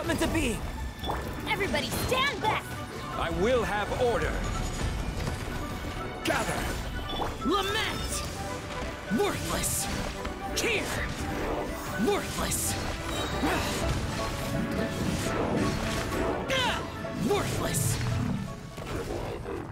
not meant to be! Everybody stand back! I will have order. Gather. Lament! Worthless! Here! Worthless! Worthless!